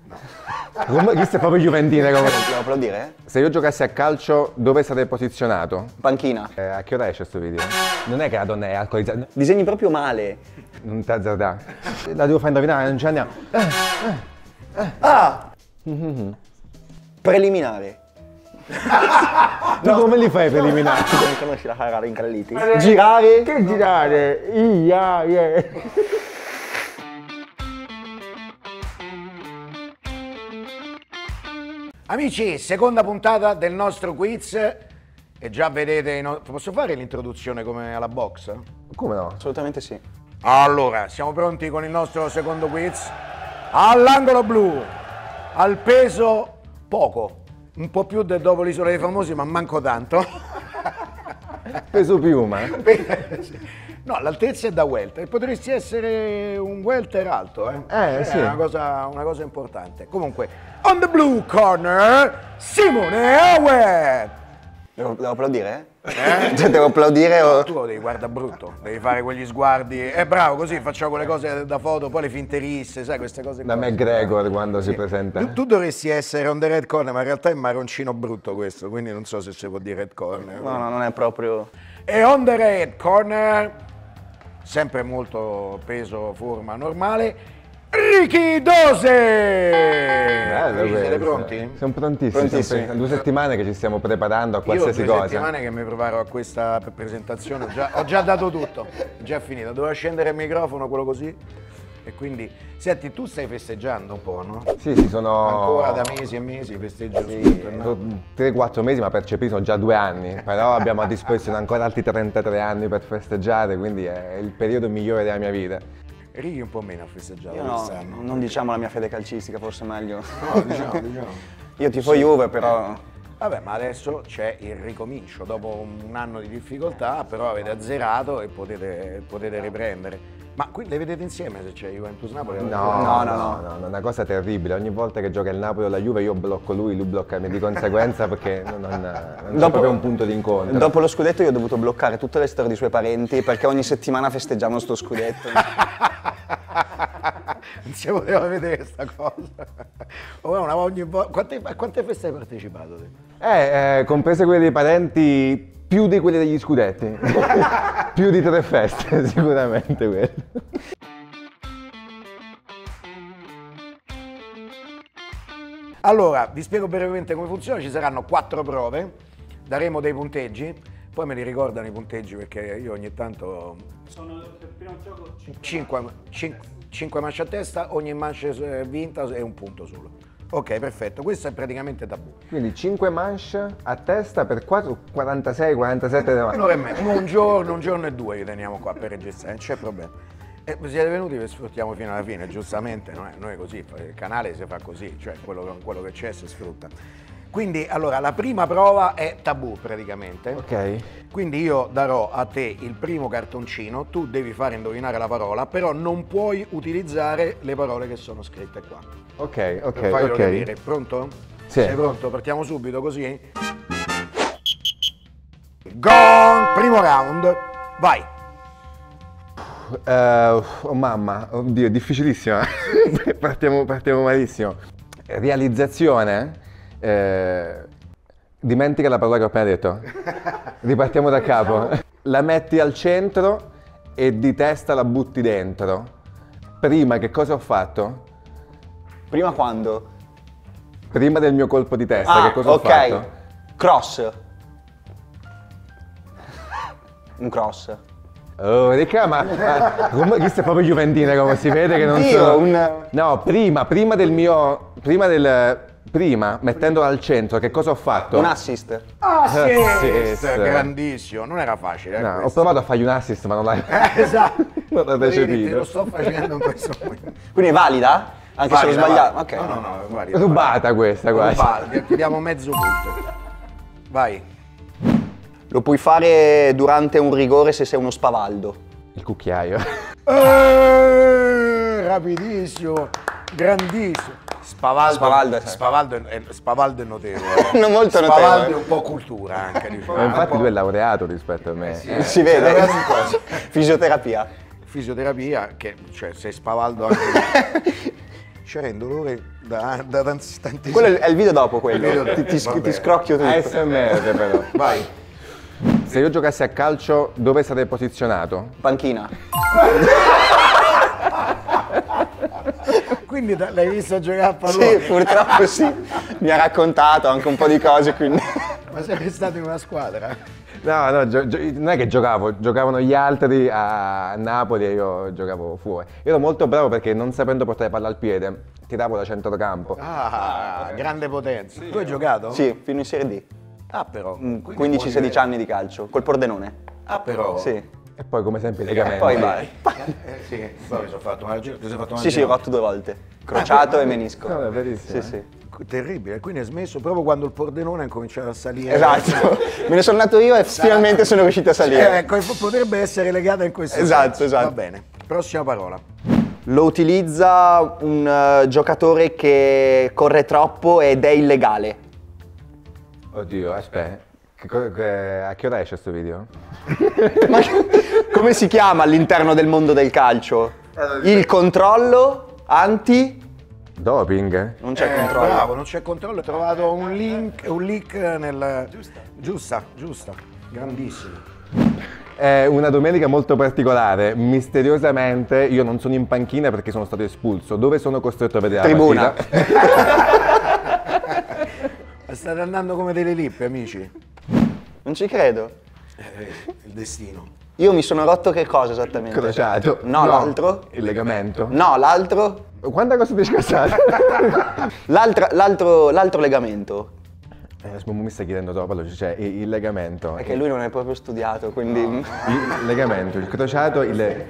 Come, questo è proprio Juventino. Come... Devo applaudire? Se io giocassi a calcio, dove sarei posizionato? Panchina. A che ora esce questo video? Non è che la donna è alcolizzata. Disegni proprio male. Non ti azzardare. La devo far indovinare, non ci andiamo. Ah! Preliminare. Tu come li fai per eliminare? Non conosci la cara incalliti? Girare. Che girare? Yeah. Amici, seconda puntata del nostro quiz e già vedete, posso fare l'introduzione come alla box? Come no? Assolutamente sì. Allora, siamo pronti con il nostro secondo quiz. All'angolo blu, al peso poco, un po' più del dopo l'Isola dei Famosi, ma manco tanto. Peso piuma. No, l'altezza è da welter, potresti essere un welter alto, sì. È una cosa importante. Comunque, on the blue corner, Simone Howard! Devo applaudire? Cioè, devo applaudire o... Tu lo devi guardare brutto, devi fare quegli sguardi. Bravo, così facciamo quelle cose da foto, poi le finte risse, sai, queste cose Da qua. McGregor quando si presenta. Tu dovresti essere on the red corner, ma in realtà è marroncino brutto questo, quindi non so se si può dire red corner. No, non è proprio... E on the red corner, sempre molto peso, forma normale, Ricky Dose! Bello Amici, siete questo. pronti? Siamo prontissimi. Prontissimi. Sono 2 settimane che ci stiamo preparando a qualsiasi Io 2 cosa. settimane che mi preparo a questa presentazione, ho già dato tutto, è già finito, dovevo scendere il microfono, quello così, e quindi, senti, tu stai festeggiando un po', no? Sì, sono... Ancora da mesi e mesi festeggi lo scooter, no? 3-4 mesi, ma percepiti sono già 2 anni. Però abbiamo a disposizione ancora altri 33 anni per festeggiare, quindi è il periodo migliore della mia vita. Righi un po' meno ha festeggiato Io no, quest'anno. non diciamo la mia fede calcistica, forse è meglio. No, diciamo. Io tifo Juve, però... Vabbè, ma adesso c'è il ricomincio, dopo un anno di difficoltà, però avete azzerato e potete riprendere. Ma qui le vedete insieme se c'è Juventus-Napoli? No, è una cosa terribile. Ogni volta che gioca il Napoli o la Juve io blocco lui blocca me di conseguenza perché non c'è proprio un punto di incontro. Dopo lo scudetto io ho dovuto bloccare tutte le storie dei suoi parenti perché ogni settimana festeggiamo sto scudetto. Non si poteva vedere questa cosa. Quante feste hai partecipato? Comprese quelle dei parenti, più di quelle degli scudetti. Più di 3 feste, sicuramente quelle. Allora, vi spiego brevemente come funziona. Ci saranno 4 prove, daremo dei punteggi, poi me li ricordano i punteggi perché io ogni tanto... Sono il primo gioco 5 manche a testa, ogni manche vinta è un punto solo. Ok, perfetto, questo è praticamente tabù. Quindi 5 manche a testa per 46, 47 Un'ora e mezza, un giorno e 2 li teniamo qua per registrare, non c'è problema. Siete venuti per sfruttiamo fino alla fine, giustamente, noi così, il canale si fa così, cioè quello che c'è si sfrutta. Quindi, allora, la prima prova è tabù praticamente. Ok. Quindi io darò a te il primo cartoncino, tu devi fare indovinare la parola, però non puoi utilizzare le parole che sono scritte qua. Ok. Per farglielo capire. Pronto? Sì. Sei pronto? Partiamo subito così? Gong! Primo round, vai! Oh mamma, oddio, difficilissima. partiamo malissimo. Realizzazione. Dimentica la parola che ho appena detto. Ripartiamo da capo. La metti al centro e di testa la butti dentro. Prima che cosa ho fatto? Prima quando? Prima del mio colpo di testa, che cosa ho fatto? Cross. Un cross. Oh, Ricca, ma questo è proprio Juventino, come si vede che non sono... No, prima mettendolo al centro, che cosa ho fatto? Un assist. Assist! Grandissimo, non era facile. No, ho provato a fargli un assist, ma non l'hai Esatto. non l'hai Te recepito. lo sto facendo in questo momento. Quindi è valida? Anche se l'ho sbagliato? Ok. No, valida. Rubata questa quasi. Ti diamo mezzo punto. Vai. Lo puoi fare durante un rigore se sei uno spavaldo. Il cucchiaio. Rapidissimo, grandissimo. Spavaldo è notevole. Non molto Spavaldo notevole. è un po' cultura anche, diciamo. Ma infatti lui è laureato rispetto a me. Si vede. Fisioterapia. Fisioterapia, che cioè sei spavaldo anche. c'era in dolore da tantissimo. Quello è il video dopo quello. Il video dopo. Ti Vabbè. scrocchio tutto. ASMR però. Vai. Se io giocassi a calcio, dove sarei posizionato? Panchina. Quindi l'hai visto giocare a pallone? Sì, purtroppo sì. Mi ha raccontato anche un po' di cose, quindi... Ma sei stato in una squadra? No, non è che giocavano gli altri a Napoli e io giocavo fuori. Io ero molto bravo perché non sapendo portare palla al piede, tiravo da centrocampo. Ah, grande potenza. Tu hai giocato? Sì, fino in Serie D. Ah, però. 15-16 anni di calcio, col Pordenone. Ah, però. Sì. E poi come sempre i E legamenti. poi vai. Sì, poi mi sono fatto una ti sei fatto una Sì, sì, ho rotto 2 volte. Crociato e menisco. No, è verissimo. Sì, sì. Terribile, quindi hai smesso proprio quando il Pordenone ha incominciato a salire. Esatto. Me ne sono andato io e finalmente sono riuscito a salire. Ecco, potrebbe essere legata in questo Esatto, senso. esatto. Va bene. Prossima parola. Lo utilizza un giocatore che corre troppo ed è illegale. Oddio, aspetta. A che ora esce questo video? Ma come si chiama all'interno del mondo del calcio? Il controllo anti... Doping? Non c'è controllo. Bravo, non c'è controllo. Ho trovato un leak nel... Giusta. Grandissimo. È una domenica molto particolare. Misteriosamente io non sono in panchina perché sono stato espulso. Dove sono costretto a vedere Tribuna. la partita? State andando come delle lippe, amici. Non ci credo. Il destino. Io mi sono rotto che cosa esattamente? Crociato. No, l'altro? Il legamento. No, l'altro? Quanta cosa ti è scassata? L'altro legamento. Mi sta chiedendo troppo, cioè il legamento. Perché lui non è proprio studiato, quindi... Il legamento, il crociato,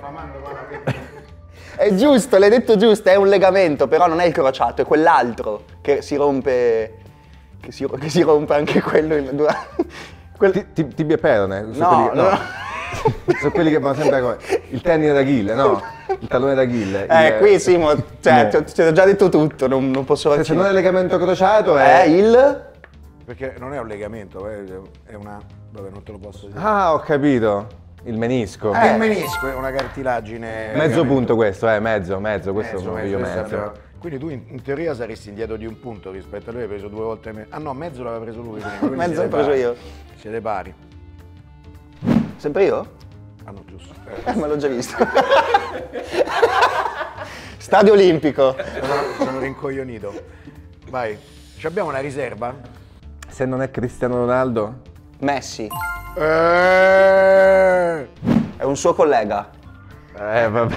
È giusto, l'hai detto giusto, è un legamento, però non è il crociato, è quell'altro che si rompe... Che si rompe anche quello in... Tibia e perone. No, no. Sono quelli che vanno sempre con il tendine d'Achille, no? Il tallone d'Achille. Qui Simo, cioè, No. ti ho già detto tutto, non posso... Se non è il legamento crociato è... il... Perché non è un legamento, è una... Vabbè, non te lo posso dire. Ah, ho capito. Il menisco. Il menisco è una cartilagine... Mezzo punto questo, mezzo, questo sono io questo mezzo. abbiamo- Quindi tu in teoria saresti indietro di un punto rispetto a lui, hai preso 2 volte meno. Ah no, mezzo l'aveva preso lui. quindi Mezzo siete l'ho preso pari. io. Siete pari. Sempre io? Ah no, giusto. Ma l'ho già visto. Stadio Olimpico. Sono rincoglionito. Vai. Ci abbiamo una riserva? Se non è Cristiano Ronaldo? Messi. Eh, È un suo collega. Vabbè.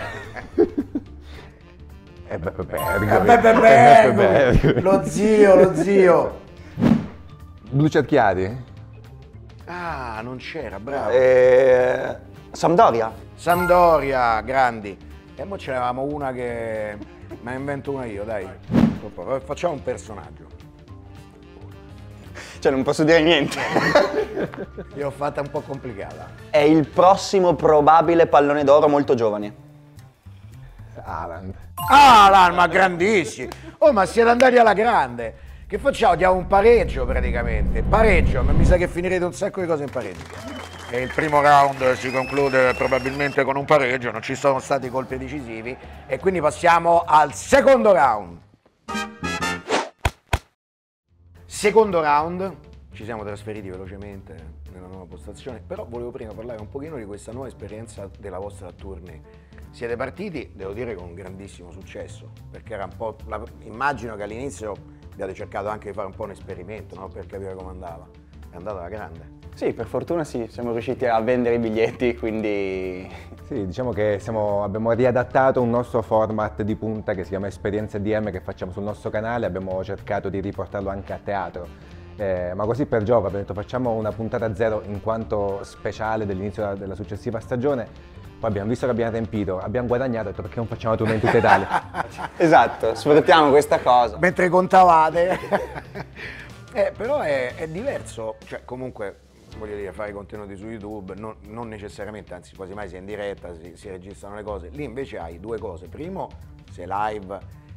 Bergomi. Lo zio. Blu cerchiati? Ah, non c'era, bravo. Sampdoria. Sampdoria, grandi. E mo ce n'avevamo una che... Me ne invento una io, dai. Facciamo un personaggio. Cioè non posso dire niente. Io l'ho fatta un po' complicata. È il prossimo probabile pallone d'oro molto giovane. Haaland. Ah, ma grandissimi! Oh, ma siete andati alla grande! Che facciamo? Diamo un pareggio praticamente. Pareggio, ma mi sa che finirete un sacco di cose in pareggio. E il primo round si conclude probabilmente con un pareggio, non ci sono stati colpi decisivi. E quindi passiamo al secondo round. Secondo round, ci siamo trasferiti velocemente nella nuova postazione, però volevo prima parlare un pochino di questa nuova esperienza della vostra tournée. Siete partiti, devo dire, con un grandissimo successo, perché era un po', immagino che all'inizio abbiate cercato anche di fare un po' un esperimento, no? Per capire come andava. È andata alla grande. Sì, per fortuna sì, siamo riusciti a vendere i biglietti, quindi... Sì, diciamo che abbiamo riadattato un nostro format di punta che si chiama Esperienze DM che facciamo sul nostro canale, abbiamo cercato di riportarlo anche a teatro. Ma così per gioco abbiamo detto facciamo una puntata zero in quanto speciale dell'inizio della successiva stagione. Poi abbiamo visto che abbiamo riempito, abbiamo guadagnato, ho detto perché non facciamo tournée in tutta Italia? Esatto, sfruttiamo questa cosa. Mentre contavate. Però è diverso, cioè comunque voglio dire fare contenuti su YouTube non necessariamente, anzi quasi mai si è in diretta, si registrano le cose. Lì invece hai 2 cose, primo sei live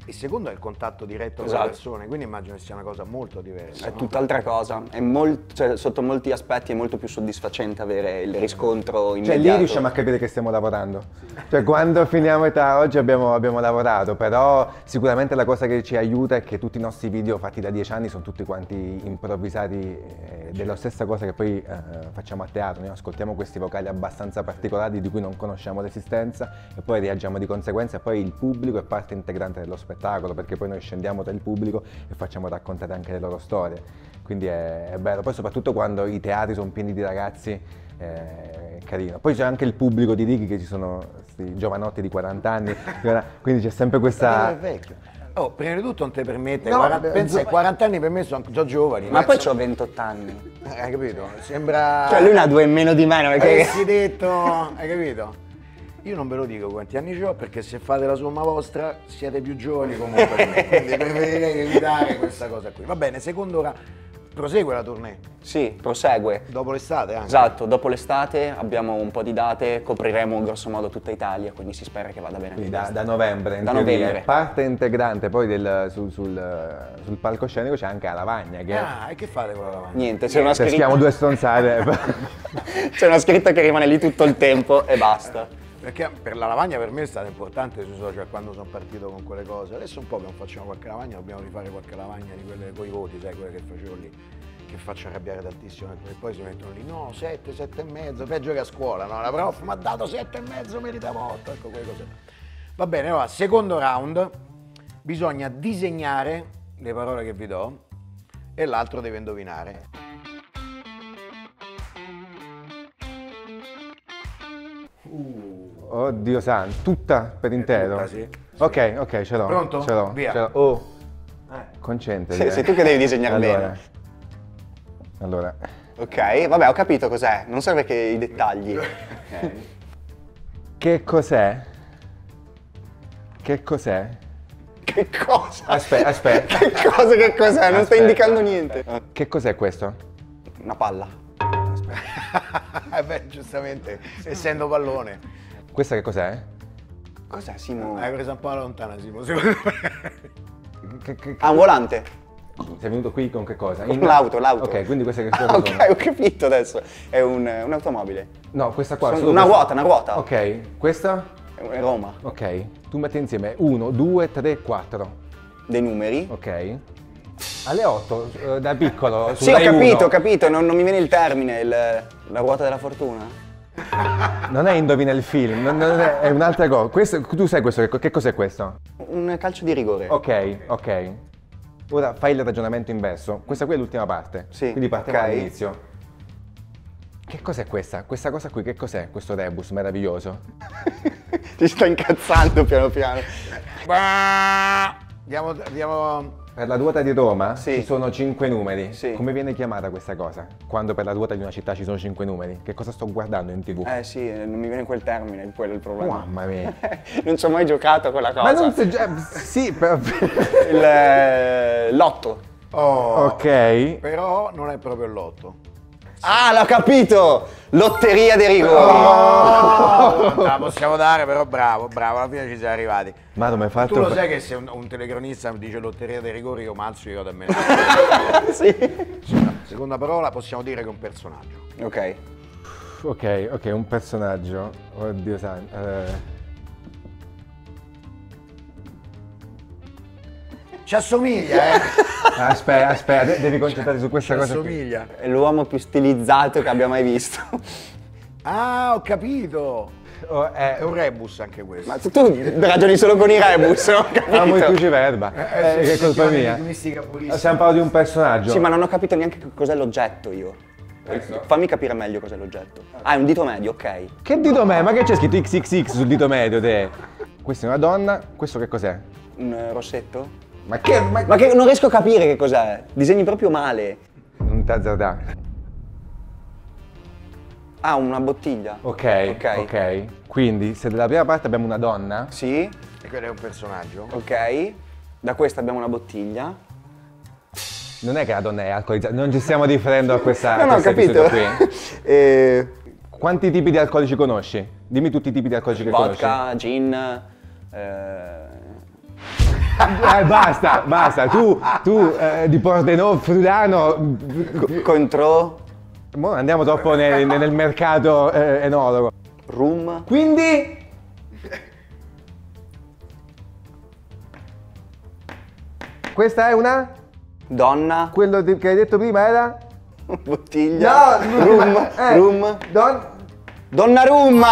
Il secondo è il contatto diretto con Esatto. le persone, quindi immagino che sia una cosa molto diversa. È no? tutt'altra cosa, cioè, sotto molti aspetti è molto più soddisfacente avere il riscontro Cioè immediato. lì riusciamo a capire che stiamo lavorando. Cioè quando finiamo età oggi abbiamo lavorato, però sicuramente la cosa che ci aiuta è che tutti i nostri video fatti da 10 anni sono tutti quanti improvvisati della stessa cosa che poi facciamo a teatro. Noi ascoltiamo questi vocali abbastanza particolari di cui non conosciamo l'esistenza e poi reagiamo di conseguenza e poi il pubblico è parte integrante dello spettacolo perché poi noi scendiamo tra il pubblico e facciamo raccontare anche le loro storie. Quindi è bello, poi soprattutto quando i teatri sono pieni di ragazzi è carino. Poi c'è anche il pubblico di Righi che ci sono questi giovanotti di 40 anni, quindi c'è sempre È questa... vecchio. Oh, prima di tutto non te permette, No, pensa ai 40 anni per me sono già giovani. Ma poi c'ho 28 anni. Hai capito? Sembra... Cioè lui ne ha 2 in meno di me, non è che... Avessi detto, hai capito? Io non ve lo dico quanti anni ho perché se fate la somma vostra siete più giovani comunque di me, quindi preferirei evitare questa cosa qui. Va bene, secondo ora prosegue la tournée, Sì, prosegue. dopo l'estate anche. Esatto, dopo l'estate abbiamo un po' di date, copriremo grosso modo tutta Italia, quindi si spera che vada bene. Quindi da novembre, in Da teoria. novembre. Parte integrante poi sul palcoscenico c'è anche la lavagna che Ah, e che fate con la lavagna? Niente, c'è una peschiamo scritta, due stronzate. c'è una scritta che rimane lì tutto il tempo e basta. Perché per la lavagna per me è stato importante sui social quando sono partito con quelle cose. Adesso un po' che non facciamo qualche lavagna, dobbiamo rifare qualche lavagna di quelle con i voti, sai, quelle che facevo lì, che faccio arrabbiare tantissimo. E poi si mettono lì, no, 7, 7,5, peggio che a scuola, no? La prof mi ha dato 7,5, meritava 8, ecco quelle cose. Va bene, allora, secondo round, bisogna disegnare le parole che vi do e l'altro deve indovinare. Oddio santo, tutta per intero? tutta, sì. Ok, ce l'ho. Pronto? Ce l'ho. Via. Ce l'ho. Oh, concentrati. Sei tu che devi disegnare bene. Allora, Ok, vabbè, ho capito cos'è, non serve che i dettagli. che cos'è? Che cos'è? Che cosa? Aspetta. Che cos'è? Non stai Aspetta. indicando niente. Che cos'è questo? Una palla. Beh, giustamente, essendo pallone. Questa che cos'è? Cos'è, Simo? Hai preso un po' lontana, Simo, secondo me. Ah, un volante. Sei venuto qui con che cosa? L'auto. Ok, quindi queste che cosa Ah, ok, sono? ho capito adesso. È un'automobile. No, questa qua. Sono solo una questa. ruota. Ok, questa? È Roma. Ok, tu metti insieme 1, 2, 3, 4. Dei numeri. Ok. Alle 8, da piccolo. su Sì, Rai ho 1. capito, non mi viene il termine, la ruota della fortuna. Non è indovina il film, è un'altra cosa. Tu sai questo, che cos'è questo? Un calcio di rigore. Ok. Ora fai il ragionamento inverso. Questa qui è l'ultima parte. Sì, Quindi partiamo ok. dall'inizio. Che cos'è questa? Questa cosa qui, che cos'è? Questo rebus meraviglioso. Ti sta incazzando piano piano. Andiamo... Per la ruota di Roma Sì. ci sono 5 numeri. Sì. Come viene chiamata questa cosa? Quando per la ruota di una città ci sono 5 numeri? Che cosa sto guardando in TV? Sì, non mi viene quel termine, quello è il problema. Mamma mia. Non ci ho mai giocato con la cosa. Ma non si sì, però... L'otto. Oh, Ok. però non è proprio l'otto. Ah, l'ho capito! Lotteria dei rigori. La possiamo dare, però bravo, alla fine ci siamo arrivati. Ma non mi hai fatto... Tu lo sai che se un telecronista mi dice lotteria dei rigori io mazzo io da me. Sì. Seconda parola possiamo dire che è un personaggio. Ok. Ok, un personaggio. Oddio santo. Ci assomiglia, Aspetta, devi concentrarti su questa Ci cosa qui. assomiglia. È l'uomo più stilizzato che abbia mai visto. Ah, ho capito. Oh, È un rebus anche questo. Ma tu ragioni solo con i rebus, non ho amo il capito. cruciverba. Che colpa mia. Stiamo parlando di un personaggio. Sì, ma non ho capito neanche cos'è l'oggetto io. Fammi capire meglio cos'è l'oggetto. Ah, è un dito medio, ok. Che dito medio? Ma che c'è scritto XXX sul dito medio, te? Questa è una donna, questo che cos'è? Un rossetto? Ma che... Ma che non riesco a capire che cos'è. Disegni proprio male. Non t'azzardare. Ah, una bottiglia. Ok. Quindi, se dalla prima parte abbiamo una donna, Sì, E quello è un personaggio. ok. Da questa abbiamo una bottiglia. non è che la donna è alcolizzata, non ci stiamo riferendo a questa No, ho questo capito. episodio qui. Eh, Quanti tipi di alcolici conosci? Dimmi tutti i tipi di alcolici che conosci. vodka, gin, Basta, tu di Pordenone, Friulano, Contro. mo andiamo troppo nel mercato enologo. Rum. Quindi, questa è una? Donna. Quello che hai detto prima era? Bottiglia. Rum. Rum. Donnarumma!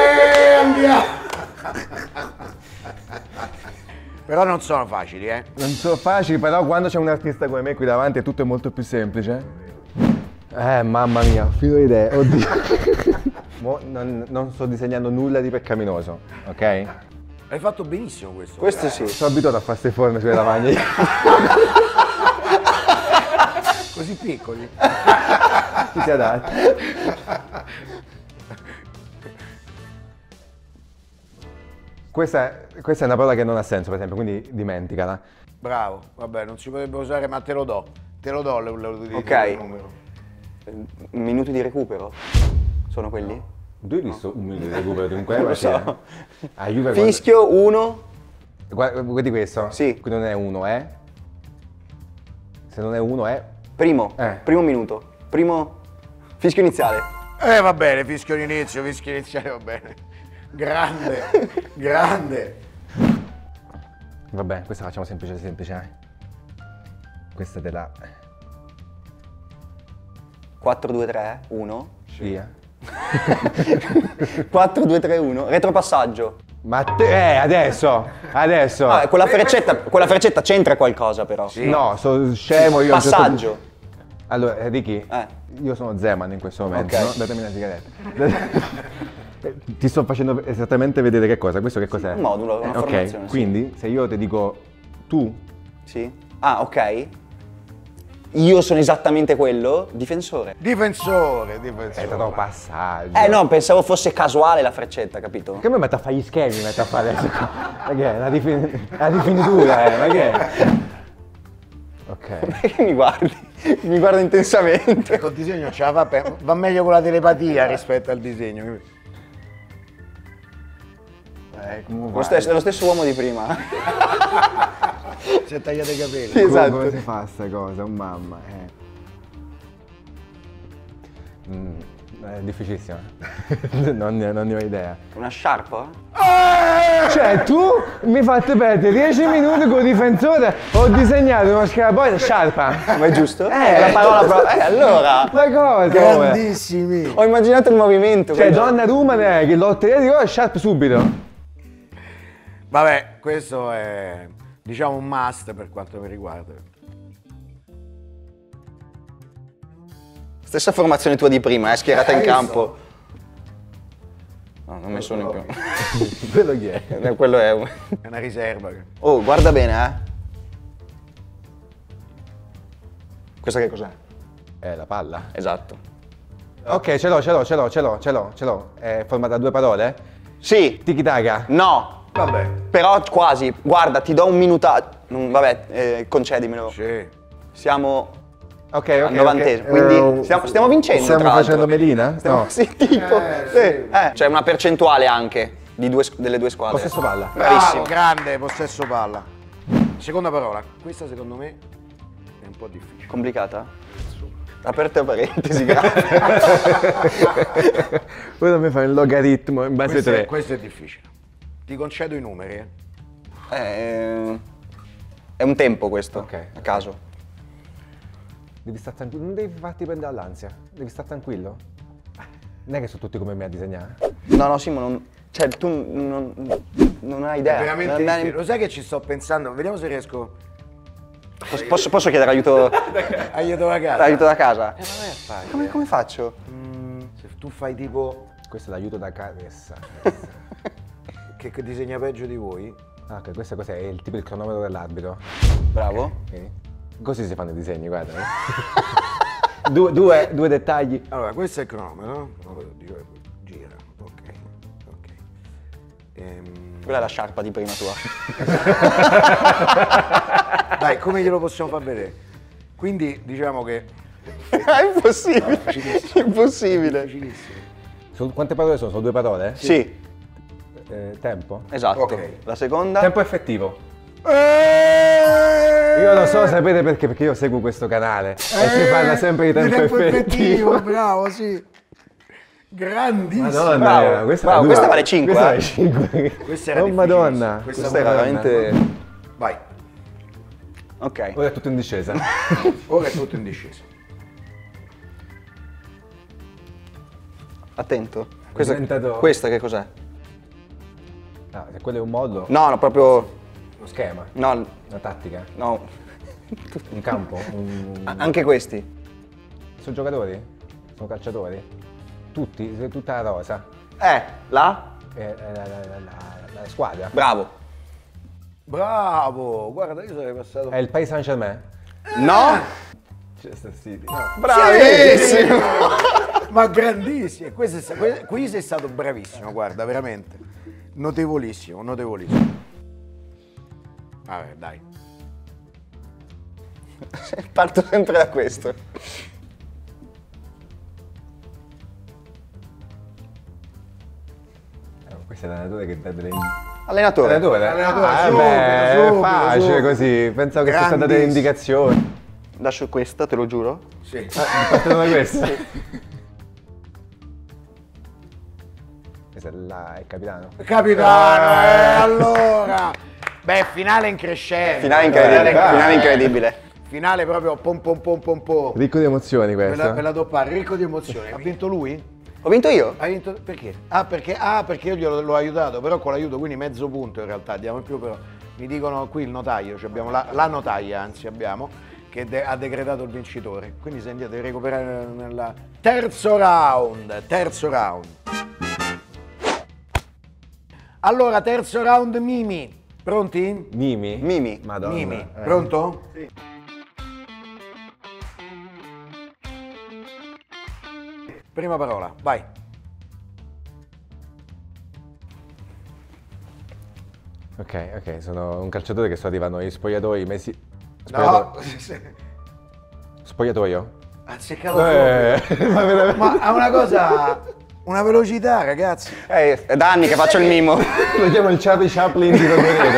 Però non sono facili, eh. Non so facili, però quando c'è un artista come me qui davanti tutto è molto più semplice. Mamma mia, filo di idee, oddio. Mo non sto disegnando nulla di peccaminoso, ok? Hai fatto benissimo questo. Questo sì. Sono abituato a fare queste forme sulle lavagne. Così piccoli. Ti si adatti. Questa è una parola che non ha senso, per esempio, quindi dimenticala. Bravo, vabbè, non si potrebbe usare, ma te lo do. Te lo do l'utilizzo Ok. del numero. Minuti di recupero? Sono quelli? Tu hai visto un minuto di recupero di un Non lo so. A Juve Fischio 1. guardi questo? Sì. Qui non è uno, eh? Se non è uno è... Primo. Primo minuto. Primo. Fischio iniziale. Va bene, fischio d'inizio, fischio iniziale, va bene. Grande, grande. Vabbè, questa facciamo semplice, Questa te la... 4, 2, 3, 1. Via. 4, 2, 3, 1. Retropassaggio. Ma te, adesso! Ah, quella freccetta c'entra qualcosa però. Sì. No, sono scemo io. Passaggio. Allora, Ricky, io sono Zeman in questo momento, Ok. no? Datemi una sigaretta. Ti sto facendo esattamente vedere che cosa. Questo che cos'è? Un modulo, una formazione, Ok, sì. quindi se io ti dico tu, Sì. Ah, ok. Io sono esattamente quello. Difensore. Difensore. è stato un passaggio. No, pensavo fosse casuale la freccetta, capito? Che mi metto a fare gli schemi, mi metto a fare adesso. Ma che è? La rifinitura, ma che è? Ok. Perché mi guardi? Mi guarda intensamente. Col disegno ce la fa, va meglio con la telepatia rispetto al disegno. Lo stesso uomo di prima. Si è tagliato i capelli. Sì, esatto. Come si fa sta cosa? Mamma, è difficilissima. non ne ho idea. Una sciarpa? Cioè, tu mi fate perdere 10 minuti con il difensore, ho disegnato uno scarabocchio sciarpa. Ma è giusto? La parola allora. Ma cosa? Grandissimi. Ho immaginato il movimento. Cioè, quello. Donnarumma che lotteria di gol, sciarpa subito. Vabbè, questo è, diciamo, un must per quanto mi riguarda. Stessa formazione tua di prima, schierata in campo. No, non me sono in più. Quello chi è? Quello è. È una riserva. Oh, guarda bene, Questa che cos'è? È la palla. Esatto. Ok, ce l'ho. È formata da due parole? Sì. Tiki-taka. No. Vabbè. Però quasi. Guarda, ti do un minuto. Vabbè, concedimelo. Sì. Siamo Ok, al novantesimo, quindi stiamo vincendo. Stiamo tra l'altro. facendo melina? No. Sì, tipo. Sì. C'è una percentuale anche delle due squadre. Possesso palla. Bravissimo. Bravo, grande, possesso palla. Seconda parola. Questa secondo me è un po' difficile. Complicata? Aperte parentesi, grazie. Poi non mi fai un logaritmo in base a 3. Questo è difficile. Ti concedo i numeri, È un tempo questo, Ok. a caso. Devi stare tranquillo, non devi farti prendere dall'ansia, devi stare tranquillo. Non è che sono tutti come me a disegnare. No, Simo, non... Cioè, tu non hai idea. È veramente Non hai- difficile. Lo sai che ci sto pensando? Vediamo se riesco. Posso chiedere aiuto, Aiuto la casa. aiuto da casa? Ma non è facile. Come faccio? Se tu fai tipo. Questo è l'aiuto da caressa. Che disegna peggio di voi? Ah, ok, questo cos'è? È il tipo il cronometro dell'arbitro. Bravo. Ok. Così si fanno i disegni, guarda. due dettagli. Allora, questo è il cronometro, no? Gira. Ok. Quella è la sciarpa di prima tua. Dai, come glielo possiamo far vedere? Quindi diciamo che. È impossibile. Impossibile. Difficilissimo. Quante parole sono? Sono due parole? Sì, Tempo? esatto. Ok. La seconda. Tempo effettivo. Io lo so, sapete perché? Perché io seguo questo canale e si parla sempre di tempo effettivo. Bravo, sì. Grandissimo. Madonna, Bravo, questa, bravo, è questa dura. vale 5. Questa vale 5. Questa era Oh madonna. Questa era veramente... Vai, Ok. Ora è tutto in discesa. ora è tutto in discesa. Attento. diventato- Questa che cos'è? No, se quello è un modulo, No, no, proprio... uno schema, No, una tattica, no. un campo, Anche questi. sono giocatori? Sono calciatori? Tutti, tutta la rosa. La? La squadra. Bravo. Bravo, guarda, io sarei passato. È il Paris Saint-Germain? No? Manchester City. Bravissimo! Ma grandissimo, qui sei stato bravissimo, guarda, veramente. Notevolissimo, notevolissimo. Vabbè, dai. Parto sempre da questo. Questo è l'allenatore che dà delle... Allenatore. Allenatore? Allenatore, subito, facile subito. così, pensavo che ci fossero delle Grandissimo. indicazioni. Lascio questa, te lo giuro. Sì. Partono da questo? Questo è il capitano. Capitano, allora. Beh, finale in crescendo. Finale incredibile. Finale incredibile. Finale proprio pom pom pom pom pom. Ricco di emozioni questo. Per la doppia, ricco di emozioni. Ha vinto lui? Ho vinto io? Ha vinto perché? Perché io glielo aiutato, però con l'aiuto, quindi mezzo punto in realtà, diamo in più però. Mi dicono qui il notaio, cioè abbiamo la notaia, anzi abbiamo, che ha decretato il vincitore. Quindi se andate a recuperare nel terzo round. Allora, terzo round Mimi. Pronti? Mimi? Mimi. Madonna. Mimi, pronto? Sì. Prima parola, vai. Ok, sono un calciatore che sto arrivando negli spogliatoi mesi... No, Spogliatoio? azzeccato proprio. Ma veramente... Ma ha una cosa, una velocità, ragazzi. È da anni che faccio il mimo. Lo chiamo il Charlie Chaplin di Rogoredo.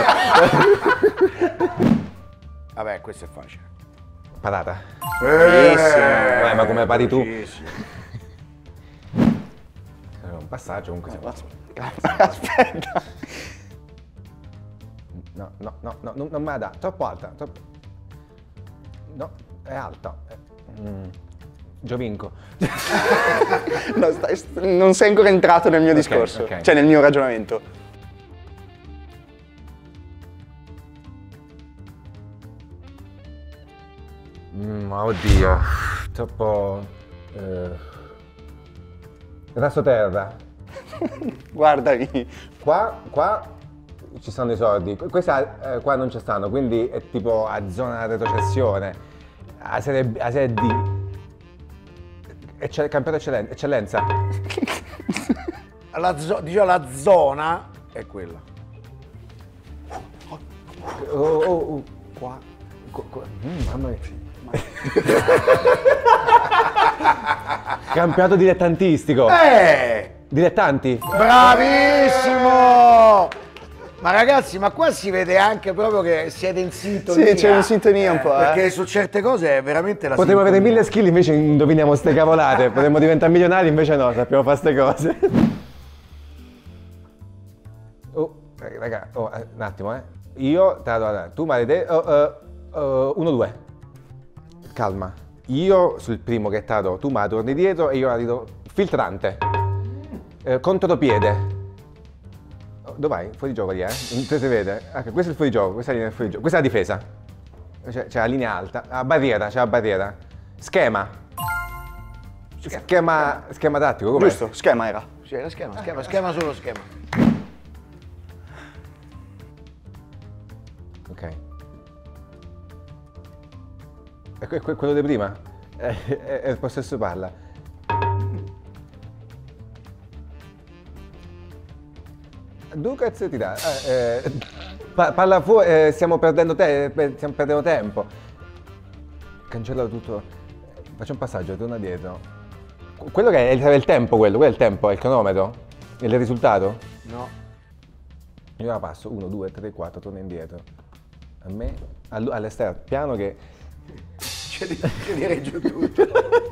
Vabbè, questo è facile. Patata. Bellissimo. Ma come pari tu? Velocissimo. Un passaggio comunque si può. Aspetta. No, non me la dà. Troppo alta. No, è alta. Giovinco. No, non sei ancora entrato nel mio Ok, discorso, ok. cioè nel mio ragionamento. Oddio. Troppo... Raso terra. Guardami. Qua ci stanno i soldi, questa qua non ci stanno, quindi è tipo a zona retrocessione, a serie D. Campionato eccellenza. Diciamo la zona è quella. Qua. Mamma mia. Campionato dilettantistico. Dilettanti? Bravissimo! Ma ragazzi, ma qua si vede anche proprio che siete in sintonia. Sì, c'è una sintonia un po', Perché su certe cose è veramente la Potremmo avere sintonia. 1000 skill, invece indoviniamo ste cavolate. Potremmo diventare milionari, invece no, sappiamo fare ste cose. Raga, un attimo, Io, tu maledetto, 1-2. Calma. Io sul primo che è stato, tu me la torni dietro e io la rido filtrante. Contropiede. Dov'hai? Fuori gioco lì, Non si vede. Okay, questo è il fuorigioco, questa è la linea del fuorigioco. Questa è la difesa. C'è la linea alta. La barriera, c'è la barriera. Schema tattico, com'è? Giusto, schema era. Sì, era schema solo schema. Ok. E quello di prima? È il possesso palla. Due cazzo ti dà? Palla fuori, stiamo perdendo tempo. Cancella tutto. Faccio un passaggio, torna dietro. Quello che è il tempo, quello è il tempo, è il cronometro? Il risultato? No. Io la passo, 1, 2, 3, 4, torno indietro. A me? All'esterno, piano che... Ci direi giù tutto.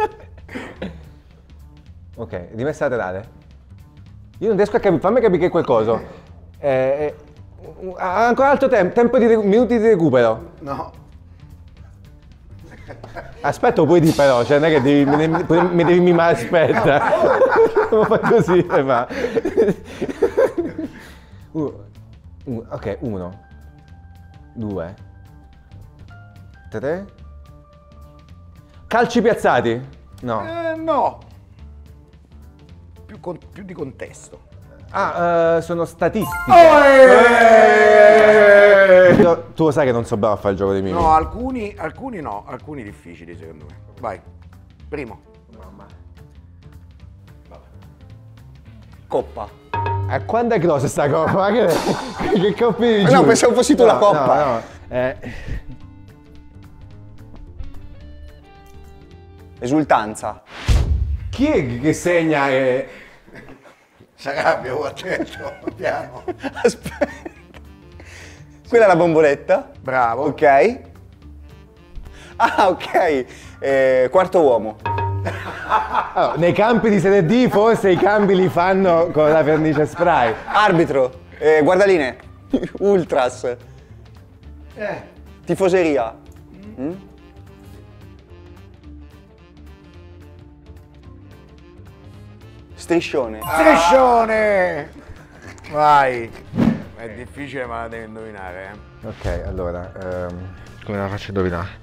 Ok, rimessa laterale. Io non riesco a capire, fammi capire che è qualcosa. Ha ancora altro tempo di minuti di recupero. No. Aspetta un po' di però, cioè non è che mi devi mimare, aspetta. Non fa così, fa. Ok, 1, 2, 3. Calci piazzati? No. No. Più di contesto. Sono statistiche. Tu lo sai che non so bravo a fare il gioco dei mimi. No, alcuni no, alcuni difficili secondo me. Vai. Primo. Coppa. Quando è grossa sta coppa? Che coppa di No, pensavo fossi tu la coppa. No. Esultanza. Chi è che segna che... Sarabia, attento, piano. Aspetta. Quella è la bomboletta. Bravo. Ok. Ah, ok. Quarto uomo. Allora, nei campi di Serie D forse i cambi li fanno con la vernice spray. Arbitro. Guardaline. Ultras. Tifoseria. Striscione. Striscione! Vai. È difficile ma la devi indovinare, Ok, allora, come la faccio indovinare?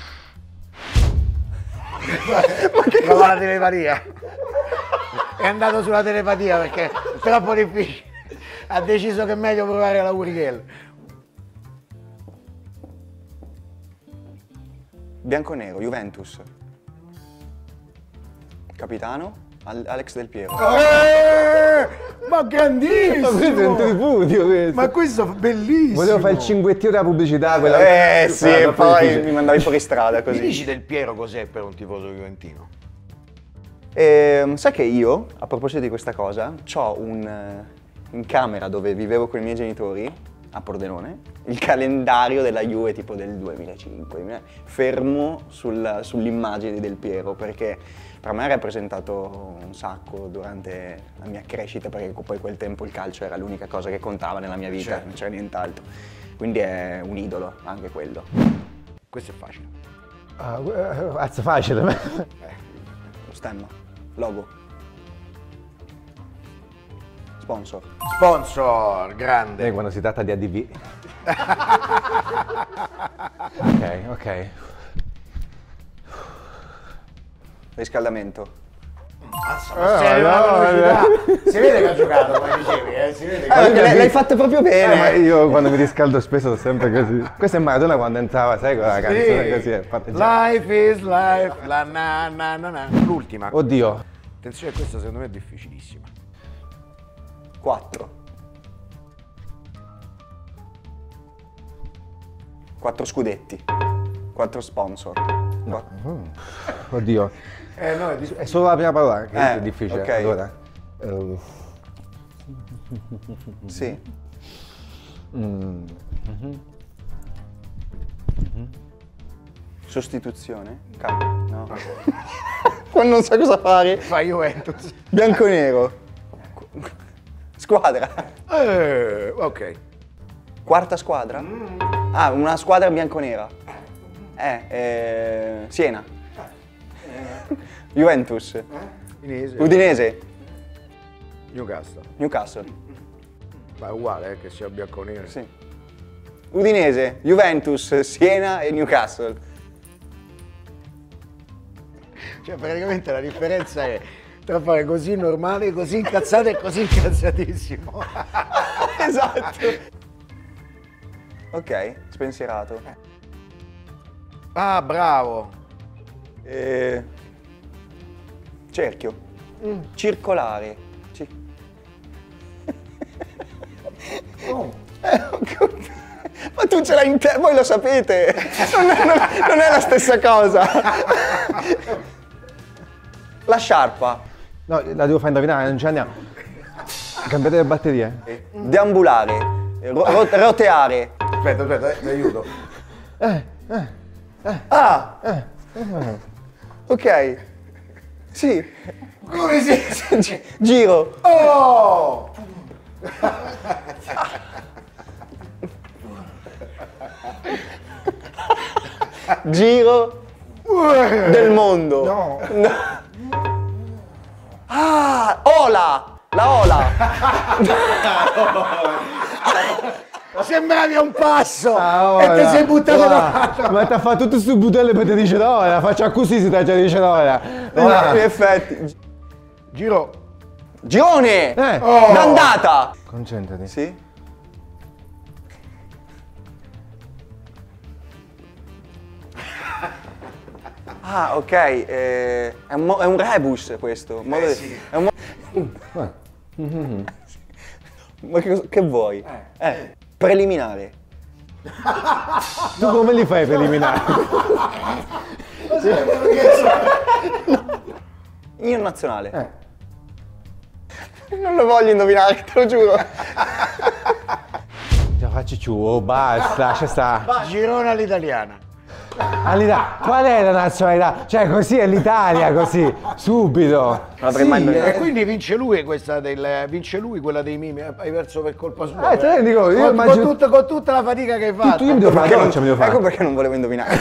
Prova la telepatia. È andato sulla telepatia perché è troppo difficile. Ha deciso che è meglio provare la Uriel. Bianconero, Juventus. Capitano, Alex Del Piero. Ma grandissimo! Ma questo è un tripudio questo. Ma questo è bellissimo! Volevo fare il cinguettino della pubblicità, quella... Sì, e poi mi mandavi fuori strada Mi così. dici Del Piero cos'è per un tifoso juventino? Sai che io, a proposito di questa cosa, ho in camera dove vivevo con i miei genitori, a Pordenone, il calendario della Juve tipo del 2005, fermo sull'immagine di Del Piero, perché per me ha rappresentato un sacco durante la mia crescita, perché poi quel tempo il calcio era l'unica cosa che contava nella mia vita, Certo. non c'era nient'altro. Quindi è un idolo, anche quello. Questo è facile. Azza facile. Lo stemma, logo, sponsor. Sponsor, grande. Quando si tratta di ADV. Ok. Riscaldamento. Si vede che ha giocato, come dicevi, si vede che... L'hai fatto proprio bene. Ma io quando mi riscaldo spesso sono sempre così. Questo è Maradona quando entrava, sai, con la canzone così. Life is life, la na na na na. L'ultima. Oddio. Attenzione, questa secondo me è difficilissima. 4. 4 scudetti. 4 sponsor. Oddio. No, È solo la prima parola che è difficile. ok. Allora. Sì. Sostituzione? No. Quando non sa cosa fare. fa Juventus. Bianconero. Squadra. Ok. Quarta squadra? Ah, una squadra bianconera. Siena. Juventus. Udinese. Newcastle. Ma è uguale che sia bianconero. Sì. Udinese, Juventus, Siena e Newcastle. Cioè praticamente la differenza è tra fare così normale, così incazzato e così incazzatissimo. Esatto. Ok, spensierato. Ah, bravo. Cerchio. Circolare. Ma tu ce l'hai in te, voi lo sapete. Non è la stessa cosa. La sciarpa. No, la devo fare indovinare, non ci andiamo. Cambiate le batterie. Deambulare. Roteare. Aspetta, ti aiuto. Ok. Sì. Come si... Giro. Oh! Giro del mondo. No. Ah, Ola! La Ola! Sembravi a un passo Ah, e ti ora. sei buttato Guarda, davanti. ma ti ha fatto tutte queste butelle per te dice no, la faccia così si già dice no. In effetti. Giro. Girone! Oh. D'andata! Concentrati. Sì? Ah, ok, è un rebus questo. Sì. È un Ma che vuoi? Preliminare. Tu come li fai preliminari? Io nazionale. Non lo voglio indovinare, te lo giuro. Ti faccio giù, oh, basta, c'è sta. Girone all'italiana. Qual è la nazionalità? Cioè così è l'Italia, così, subito. Non avrei mai indovinato. E quindi vince lui vince lui quella dei mimi, hai perso per colpa sua. Te ne dico, io con, immagino... con tutta la fatica che hai fatto. Io mi devo fare la doccia, mi devo fare. Ecco perché non volevo indovinare.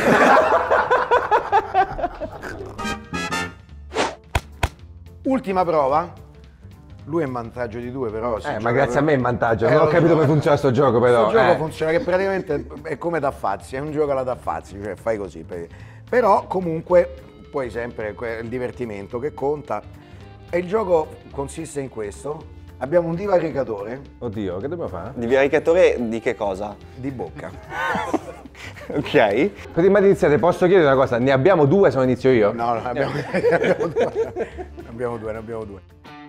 Ultima prova. Lui è in vantaggio di 2 però. Ma grazie a me è in vantaggio, non ho capito come funziona sto gioco però. Questo gioco funziona che praticamente è come Taffazzi, è un gioco alla Taffazzi, cioè fai così. Però comunque poi sempre il divertimento che conta. E il gioco consiste in questo. Abbiamo un divaricatore Oddio, che dobbiamo fare? Divaricatore di che cosa? di bocca. Ok. Prima di iniziare posso chiedere una cosa, ne abbiamo 2 se non inizio io? No, abbiamo due. Ne abbiamo due.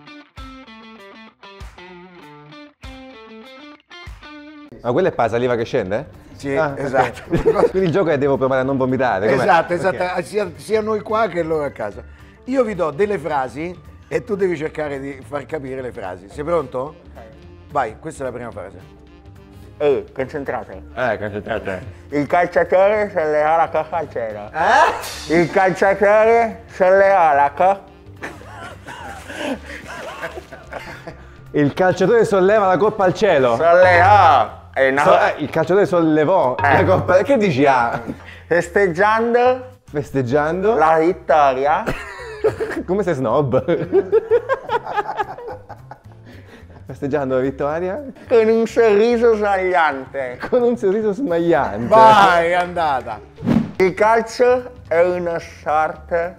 Ma quella è per la saliva che scende? Sì, ok. esatto. Quindi il gioco è devo provare a non vomitare. com'è? Esatto, Ok. sia noi qua che loro a casa. Io vi do delle frasi e tu devi cercare di far capire le frasi. Sei pronto? Vai, questa è la prima frase. Concentrate. Concentrate. Il calciatore se le ha la cacca al cielo. Il calciatore se le ha la cacca. Il calciatore solleva la coppa al cielo. Se le ha. E no. Il calciatore sollevò la coppa. Che dici ah? Festeggiando Festeggiando? la vittoria. Come sei snob? Festeggiando la vittoria? Con un sorriso sbagliante. Con un sorriso smagliante. Vai, è andata. Il calcio è una sorta.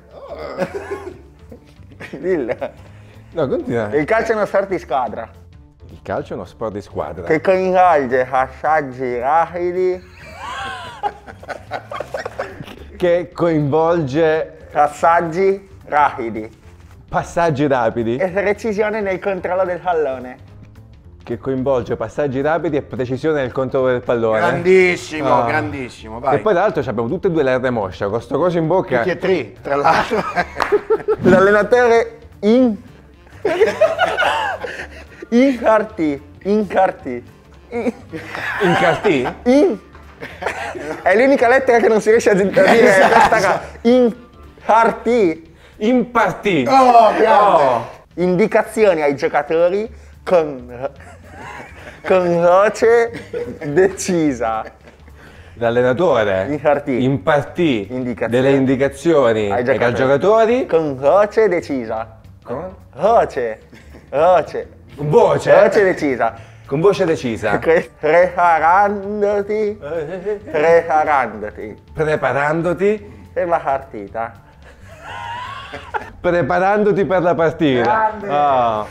Dillo. No, continua. Il calcio è una sorta di squadra Il calcio è uno sport di squadra. che coinvolge passaggi rapidi, Che coinvolge passaggi rapidi. e precisione nel controllo del pallone. Che coinvolge passaggi rapidi e precisione nel controllo del pallone. Grandissimo, Ah. grandissimo, E vai. poi tra l'altro abbiamo tutte e due l'R moscia, con sto coso in bocca. Tutti e tre, tra l'altro. L'allenatore incarti. Incartì? È l'unica lettera che non si riesce a dire. Esatto. Incarti. Impartì. Oh, grande. Indicazioni ai giocatori con voce decisa. L'allenatore Incartì. impartì Indicazioni. delle indicazioni ai giocatori Con voce decisa. con Voce voce decisa. con voce decisa, Preparandoti preparandoti per la partita. preparandoti per la partita. Grande. Ah.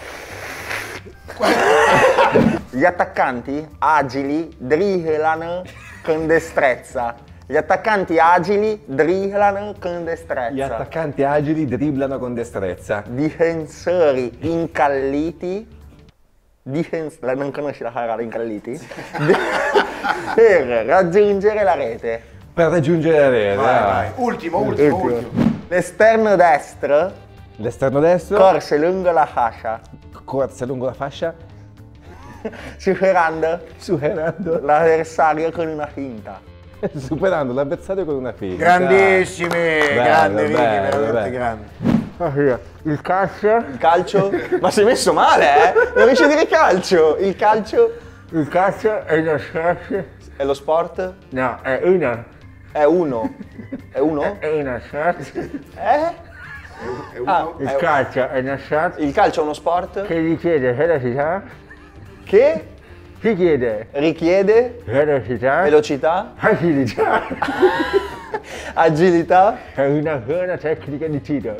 Gli attaccanti agili dribblano con destrezza. Gli attaccanti agili dribblano con destrezza. Gli attaccanti agili dribblano con destrezza. Difensori incalliti. Non conosci la parola incalliti? Per raggiungere la rete. Per raggiungere la rete. Vai, vai. Ultimo. L'esterno destro L'esterno destro corse lungo la fascia. corse lungo la fascia superando l'avversario con una finta. Superando l'avversario con una figlia. Grandissimi, grandi Ricky, bello, veramente bello. grandi. Il calcio? Il calcio? Ma sei messo male, eh? Non riesci a dire calcio. Il calcio Il calcio è uno sport? è lo sport? No, è uno. È uno. È uno? È uno sport. Eh? Ah, Il calcio è uno sport il calcio è uno sport che richiede velocità. che Richiede richiede velocità. velocità, Agilità. agilità. È una buona tecnica di tiro.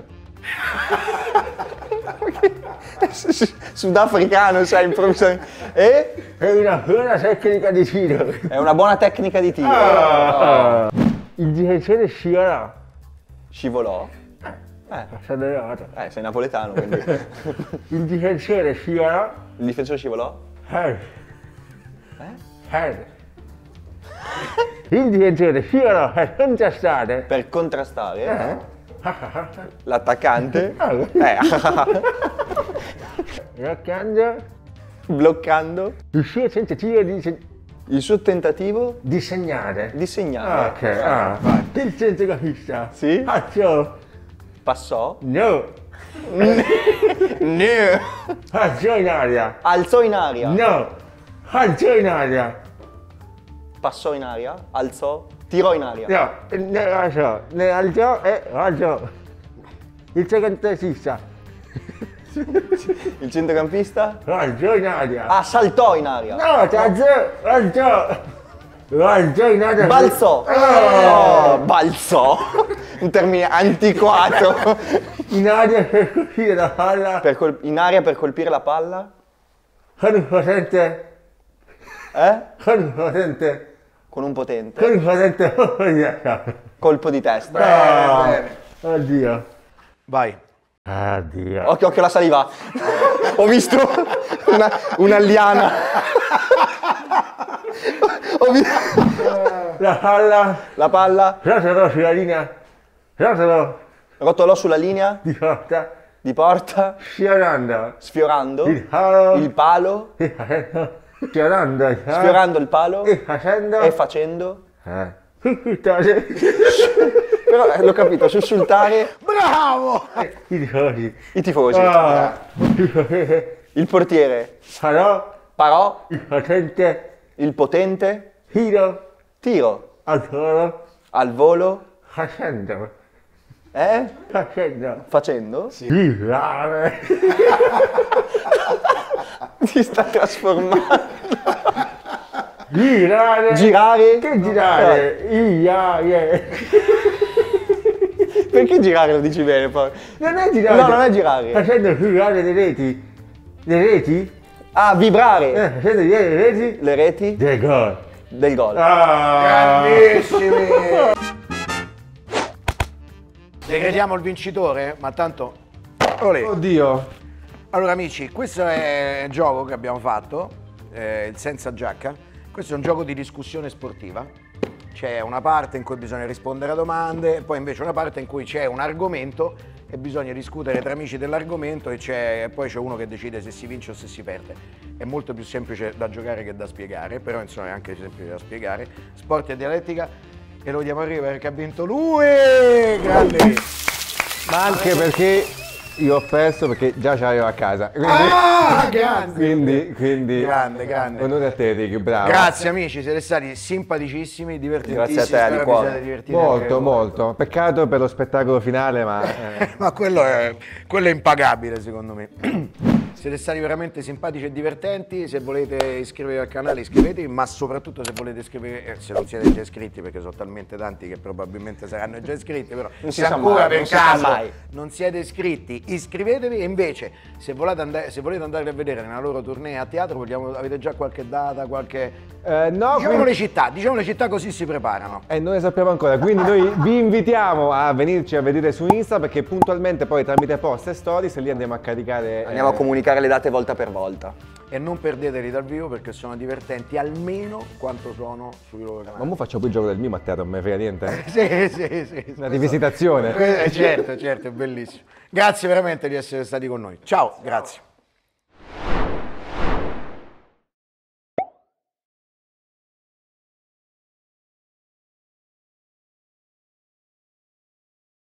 Sudafricano, sai, improvvisamente. E È una buona tecnica di tiro. è una buona tecnica di tiro. Il difensore scivolò. Scivolò. Sei napoletano, quindi. Il difensore scivolò. Il difensore scivolò? Il difensore scivolò per contrastare. Per contrastare l'attaccante. Bloccando Bloccando il suo tentativo il suo tentativo di segnare. di segnare. Ok, il centrocampista. Sì. Faccio. Passò. No. No. Faccio in aria. Alzò in aria. No. Faccio in aria. Passò in aria. Alzò. Tirò in aria. No. Ne alzò e alzò. Il centrocampista. Il centrocampista? Alzò in aria. Ah, saltò in aria. No, alzò in aria. Balzò. Oh. Balzò. Un termine antiquato. In aria per colpire la palla. In aria per colpire la palla. Con un potente. Con un potente. Colpo di testa. Oddio. Vai. Addio. Occhio alla saliva. Ho visto una liana. La palla. La palla Rotolò sulla linea. rotolò sulla linea Di porta. di porta, Sfiorando. sfiorando Il palo. il palo, Sfiorando. sfiorando il palo E facendo. e facendo. Sussultare. Però l'ho capito, sussultare Bravo! I tifosi. i tifosi. Il portiere Farò parò il potente il potente tiro tiro al volo al volo facendo. facendo. Girare. Si sta trasformando. Girare. Girare. Che girare? Perché girare lo dici bene poi? Non è girare. No, non è girare. Facendo girare le reti. Le reti? Ah, vibrare. Facendo girare le reti. Le reti Del gol. del gol. Grandissimi! Decretiamo il vincitore? Ma tanto... Olè. Oddio. Allora amici, questo è il gioco che abbiamo fatto, il senza giacca. Questo è un gioco di discussione sportiva. C'è una parte in cui bisogna rispondere a domande, e poi invece una parte in cui c'è un argomento e bisogna discutere tra amici dell'argomento e poi c'è uno che decide se si vince o se si perde. È molto più semplice da giocare che da spiegare, però insomma è anche semplice da spiegare. Sport e dialettica, e lo diamo a Riva perché ha vinto lui! Grande! Ma anche perché io ho perso perché già ce l'avevo a casa. Grande! Quindi Grande. onore a te, Ricky, bravo. Grazie amici, siete stati simpaticissimi, divertentissimi. Grazie a te, di spero vi cuore. siate divertiti anche Molto, voi. molto. Peccato per lo spettacolo finale, ma... Ma quello è impagabile secondo me. Siete stati veramente simpatici e divertenti. Se volete iscrivervi al canale iscrivetevi, ma soprattutto se volete iscrivervi, se non siete già iscritti, perché sono talmente tanti che probabilmente saranno già iscritti, però Non si se sa ancora mai, per non si sa caso mai. non siete iscritti iscrivetevi, e invece se volete andare a vedere nella loro tournée a teatro, avete già qualche data, qualche... no, diciamo le città così si preparano. non ne sappiamo ancora, quindi noi vi invitiamo a venirci a vedere su Insta perché puntualmente poi tramite post e stories lì andiamo a caricare... Andiamo a comunicare le date volta per volta. E non perdeteli dal vivo perché sono divertenti almeno quanto sono sui loro canali. Ma mo faccio poi il gioco del mimo a teatro, non me frega niente. Sì. Una rivisitazione. Certo, è bellissimo. Grazie veramente di essere stati con noi. Ciao, grazie.